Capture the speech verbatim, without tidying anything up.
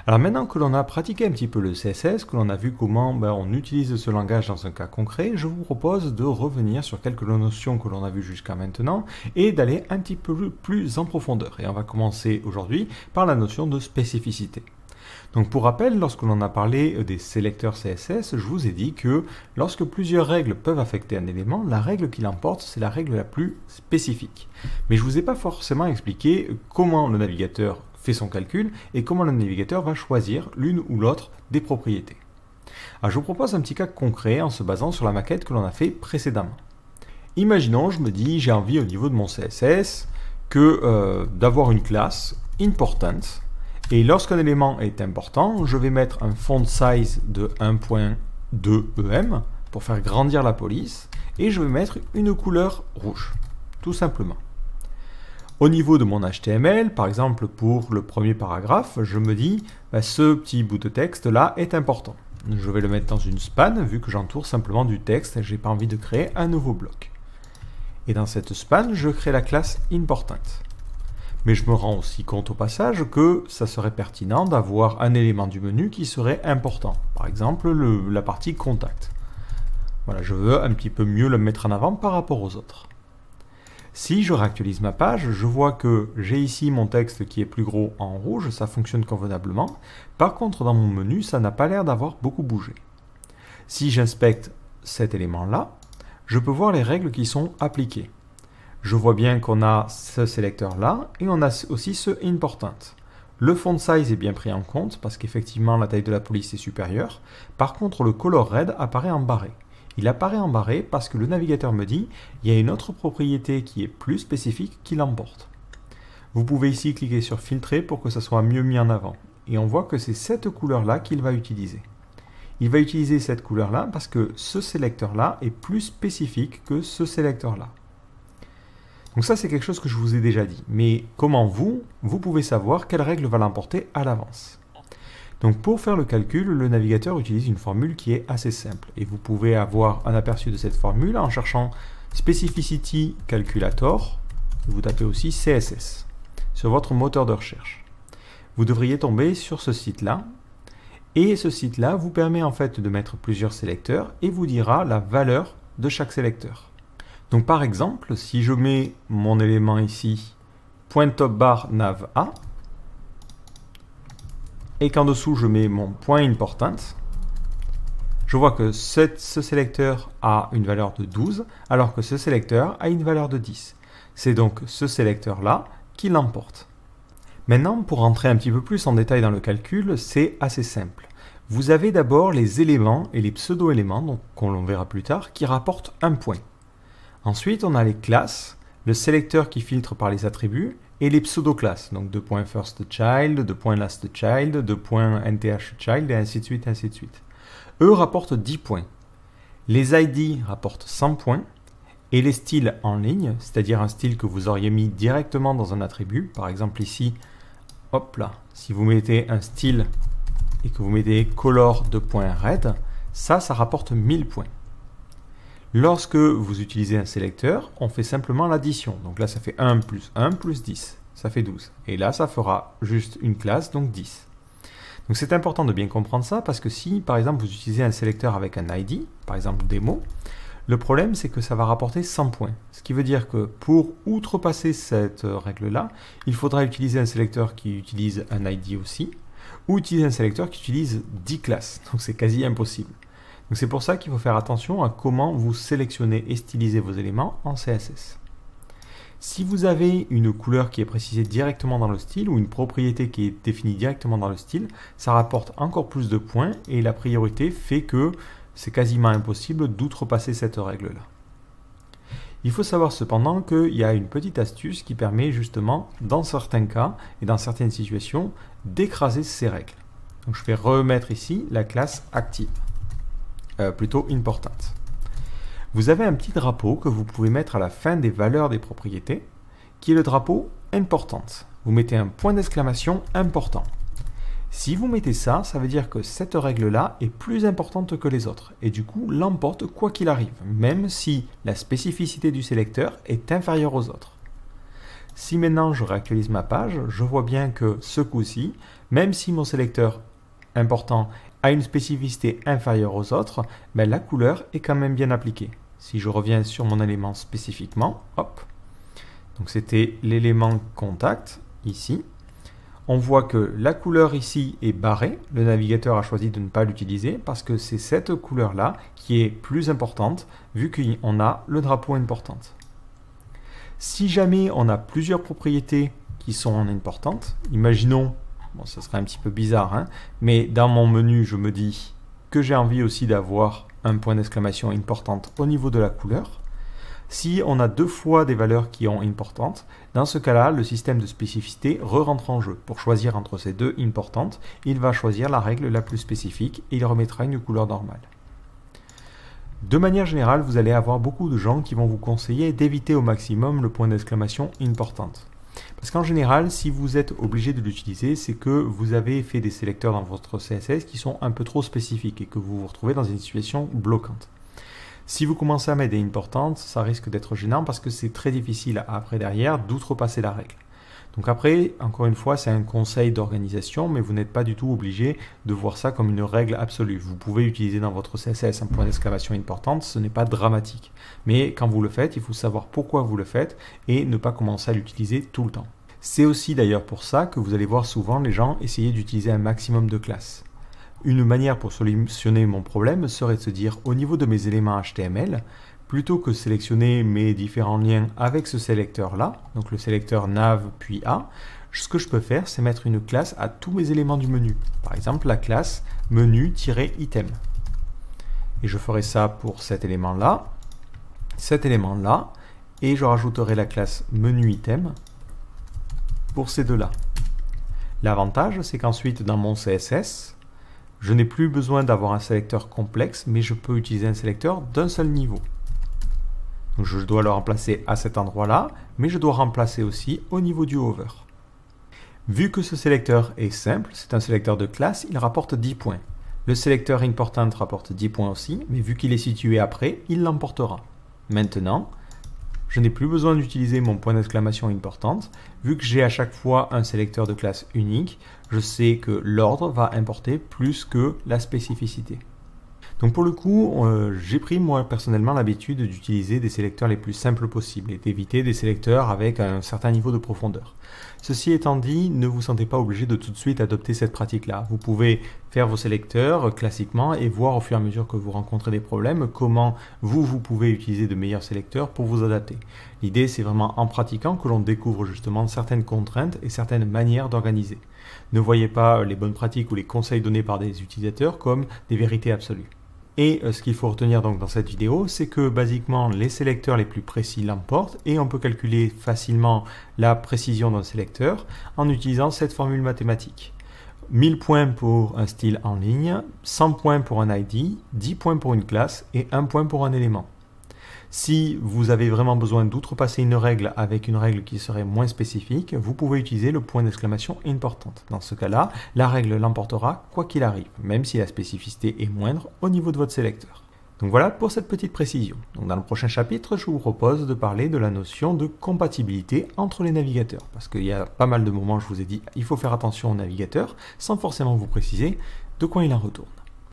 Alors maintenant que l'on a pratiqué un petit peu le C S S, que l'on a vu comment ben, on utilise ce langage dans un cas concret, je vous propose de revenir sur quelques notions que l'on a vues jusqu'à maintenant et d'aller un petit peu plus en profondeur. Et on va commencer aujourd'hui par la notion de spécificité. Donc pour rappel, lorsque l'on a parlé des sélecteurs C S S, je vous ai dit que lorsque plusieurs règles peuvent affecter un élément, la règle qui l'emporte, c'est la règle la plus spécifique. Mais je ne vous ai pas forcément expliqué comment le navigateur fait son calcul et comment le navigateur va choisir l'une ou l'autre des propriétés. Alors je vous propose un petit cas concret en se basant sur la maquette que l'on a fait précédemment. Imaginons, je me dis, j'ai envie au niveau de mon C S S que euh, d'avoir une classe important. Et lorsqu'un élément est important, je vais mettre un font size de un point deux E M pour faire grandir la police et je vais mettre une couleur rouge, tout simplement. Au niveau de mon H T M L, par exemple pour le premier paragraphe, je me dis bah, ce petit bout de texte là est important. Je vais le mettre dans une span vu que j'entoure simplement du texte et je n'ai pas envie de créer un nouveau bloc. Et dans cette span, je crée la classe important. Mais je me rends aussi compte au passage que ça serait pertinent d'avoir un élément du menu qui serait important. Par exemple, le, la partie contact. Voilà, je veux un petit peu mieux le mettre en avant par rapport aux autres. Si je réactualise ma page, je vois que j'ai ici mon texte qui est plus gros en rouge, ça fonctionne convenablement. Par contre, dans mon menu, ça n'a pas l'air d'avoir beaucoup bougé. Si j'inspecte cet élément-là, je peux voir les règles qui sont appliquées. Je vois bien qu'on a ce sélecteur-là et on a aussi ce important. Le font size est bien pris en compte parce qu'effectivement la taille de la police est supérieure. Par contre, le color red apparaît en barré. Il apparaît en barré parce que le navigateur me dit il y a une autre propriété qui est plus spécifique qui l'emporte. Vous pouvez ici cliquer sur filtrer pour que ça soit mieux mis en avant. Et on voit que c'est cette couleur-là qu'il va utiliser. Il va utiliser cette couleur-là parce que ce sélecteur-là est plus spécifique que ce sélecteur-là. Donc ça, c'est quelque chose que je vous ai déjà dit. Mais comment vous, vous pouvez savoir quelle règle va l'emporter à l'avance? Donc pour faire le calcul, le navigateur utilise une formule qui est assez simple. Et vous pouvez avoir un aperçu de cette formule en cherchant Specificity Calculator. Vous tapez aussi C S S sur votre moteur de recherche. Vous devriez tomber sur ce site-là. Et ce site-là vous permet en fait de mettre plusieurs sélecteurs et vous dira la valeur de chaque sélecteur. Donc par exemple, si je mets mon élément ici, point top bar nav A, et qu'en dessous je mets mon point important, je vois que ce, ce sélecteur a une valeur de douze, alors que ce sélecteur a une valeur de dix. C'est donc ce sélecteur-là qui l'emporte. Maintenant, pour rentrer un petit peu plus en détail dans le calcul, c'est assez simple. Vous avez d'abord les éléments et les pseudo-éléments, donc qu'on verra plus tard, qui rapportent un point. Ensuite, on a les classes, le sélecteur qui filtre par les attributs, et les pseudo-classes, donc deux points first child, deux points last child, deux points nth child, et ainsi de suite, ainsi de suite. Eux rapportent dix points. Les I D rapportent cent points, et les styles en ligne, c'est-à-dire un style que vous auriez mis directement dans un attribut, par exemple ici, hop là, si vous mettez un style et que vous mettez color de point red, ça, ça rapporte mille points. Lorsque vous utilisez un sélecteur, on fait simplement l'addition. Donc là, ça fait un plus un plus dix. Ça fait douze. Et là, ça fera juste une classe, donc dix. Donc c'est important de bien comprendre ça parce que si, par exemple, vous utilisez un sélecteur avec un I D, par exemple démo, le problème, c'est que ça va rapporter cent points. Ce qui veut dire que pour outrepasser cette règle-là, il faudra utiliser un sélecteur qui utilise un I D aussi, ou utiliser un sélecteur qui utilise dix classes. Donc c'est quasi impossible. Donc c'est pour ça qu'il faut faire attention à comment vous sélectionnez et stylisez vos éléments en C S S. Si vous avez une couleur qui est précisée directement dans le style ou une propriété qui est définie directement dans le style, ça rapporte encore plus de points et la priorité fait que c'est quasiment impossible d'outrepasser cette règle-là. Il faut savoir cependant qu'il y a une petite astuce qui permet justement, dans certains cas et dans certaines situations, d'écraser ces règles. Donc je vais remettre ici la classe active. Euh, plutôt importante. Vous avez un petit drapeau que vous pouvez mettre à la fin des valeurs des propriétés, qui est le drapeau importante. Vous mettez un point d'exclamation important. Si vous mettez ça, ça veut dire que cette règle-là est plus importante que les autres, et du coup l'emporte quoi qu'il arrive, même si la spécificité du sélecteur est inférieure aux autres. Si maintenant je réactualise ma page, je vois bien que ce coup-ci, même si mon sélecteur important a une spécificité inférieure aux autres, ben la couleur est quand même bien appliquée. Si je reviens sur mon élément spécifiquement, hop, donc c'était l'élément contact ici. On voit que la couleur ici est barrée, le navigateur a choisi de ne pas l'utiliser parce que c'est cette couleur-là qui est plus importante vu qu'on a le drapeau importante. Si jamais on a plusieurs propriétés qui sont importantes, imaginons, bon ça serait un petit peu bizarre, hein, mais dans mon menu je me dis que j'ai envie aussi d'avoir un point d'exclamation importante au niveau de la couleur. Si on a deux fois des valeurs qui sont importantes, dans ce cas-là, le système de spécificité re-rentre en jeu. Pour choisir entre ces deux importantes, il va choisir la règle la plus spécifique et il remettra une couleur normale. De manière générale, vous allez avoir beaucoup de gens qui vont vous conseiller d'éviter au maximum le point d'exclamation importante. Parce qu'en général, si vous êtes obligé de l'utiliser, c'est que vous avez fait des sélecteurs dans votre C S S qui sont un peu trop spécifiques et que vous vous retrouvez dans une situation bloquante. Si vous commencez à mettre des importantes, ça risque d'être gênant parce que c'est très difficile après derrière d'outrepasser la règle. Donc après, encore une fois, c'est un conseil d'organisation, mais vous n'êtes pas du tout obligé de voir ça comme une règle absolue. Vous pouvez utiliser dans votre C S S un point d'exclamation importante, ce n'est pas dramatique. Mais quand vous le faites, il faut savoir pourquoi vous le faites et ne pas commencer à l'utiliser tout le temps. C'est aussi d'ailleurs pour ça que vous allez voir souvent les gens essayer d'utiliser un maximum de classes. Une manière pour solutionner mon problème serait de se dire au niveau de mes éléments H T M L, plutôt que sélectionner mes différents liens avec ce sélecteur-là, donc le sélecteur nav puis A, ce que je peux faire, c'est mettre une classe à tous mes éléments du menu. Par exemple, la classe menu-item. Et je ferai ça pour cet élément-là, cet élément-là, et je rajouterai la classe menu-item pour ces deux-là. L'avantage, c'est qu'ensuite, dans mon C S S, je n'ai plus besoin d'avoir un sélecteur complexe, mais je peux utiliser un sélecteur d'un seul niveau. Donc je dois le remplacer à cet endroit-là, mais je dois remplacer aussi au niveau du hover. Vu que ce sélecteur est simple, c'est un sélecteur de classe, il rapporte dix points. Le sélecteur important rapporte dix points aussi, mais vu qu'il est situé après, il l'emportera. Maintenant, je n'ai plus besoin d'utiliser mon point d'exclamation importante. Vu que j'ai à chaque fois un sélecteur de classe unique, je sais que l'ordre va importer plus que la spécificité. Donc pour le coup, euh, j'ai pris moi personnellement l'habitude d'utiliser des sélecteurs les plus simples possibles et d'éviter des sélecteurs avec un certain niveau de profondeur. Ceci étant dit, ne vous sentez pas obligé de tout de suite adopter cette pratique-là. Vous pouvez faire vos sélecteurs classiquement et voir au fur et à mesure que vous rencontrez des problèmes comment vous, vous pouvez utiliser de meilleurs sélecteurs pour vous adapter. L'idée, c'est vraiment en pratiquant que l'on découvre justement certaines contraintes et certaines manières d'organiser. Ne voyez pas les bonnes pratiques ou les conseils donnés par des utilisateurs comme des vérités absolues. Et euh, ce qu'il faut retenir donc dans cette vidéo, c'est que basiquement les sélecteurs les plus précis l'emportent et on peut calculer facilement la précision d'un sélecteur en utilisant cette formule mathématique. mille points pour un style en ligne, cent points pour un I D, dix points pour une classe et un point pour un élément. Si vous avez vraiment besoin d'outrepasser une règle avec une règle qui serait moins spécifique, vous pouvez utiliser le point d'exclamation importante. Dans ce cas-là, la règle l'emportera quoi qu'il arrive, même si la spécificité est moindre au niveau de votre sélecteur. Donc voilà pour cette petite précision. Donc dans le prochain chapitre, je vous propose de parler de la notion de compatibilité entre les navigateurs. Parce qu'il y a pas mal de moments, je vous ai dit, il faut faire attention aux navigateurs, sans forcément vous préciser de quoi il en retourne.